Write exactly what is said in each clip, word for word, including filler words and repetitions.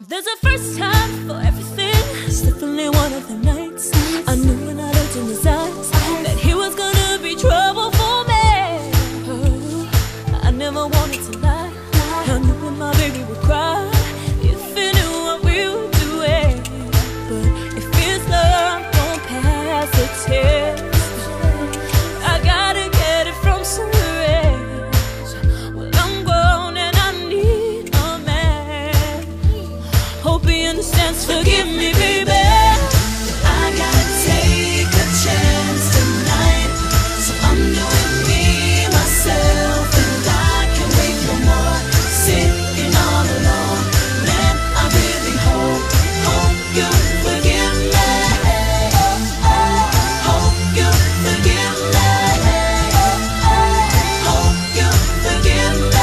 There's a first time for everything. It's definitely one of the nights I knew when I looked in his eyes that he was gonna be trouble for me. Oh, I never wanted to lie. I knew when my baby would cry if he knew what we were doing. But if his love don't pass the test, I gotta get it from somewhere else. Well, I'm grown and I need a man. Hope he understands, forgive me, baby. I gotta take a chance tonight, so I'm doing me, myself, and I can't wait no more. Sitting all alone, man, I really hope, hope you forgive me. Hope you forgive me. Hope you forgive me.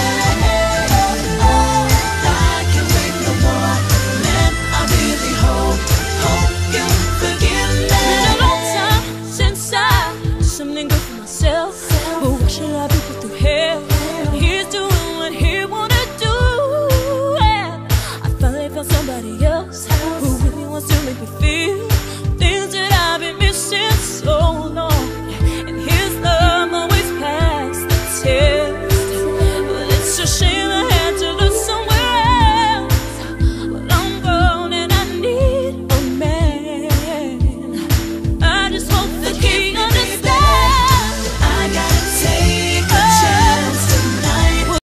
I can't wait no more, man, I really hope, hope you forgive me. Been a long time since I did something good for myself, but why should I be put through hell when he's doing what he wanna do? And I finally found somebody else who really wants to make me feel things that I've been missing so long.